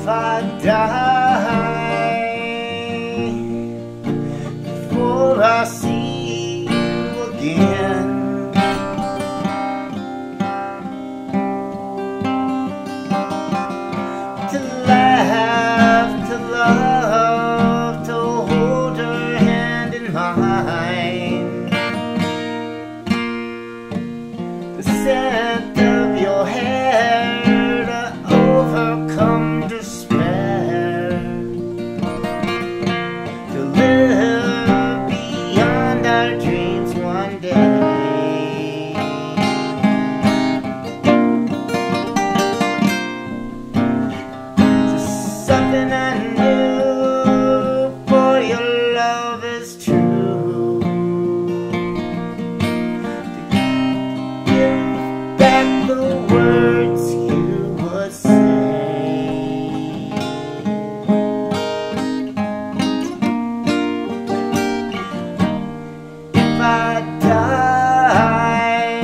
if I die before I see you again. To laugh, to love, to hold your hand in mine. The scent of your hair to overcome despair. To live beyond our dreams one day. Just something I knew, for your love is true. To give back the words you would say. If I die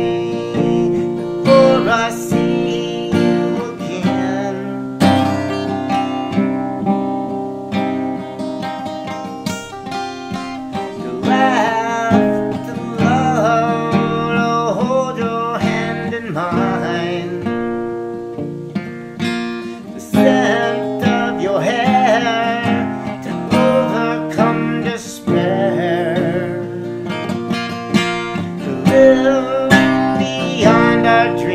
before I see you again, to laugh, to love, to hold your hand in mine. The scent of your hair to overcome despair. To live beyond our dreams.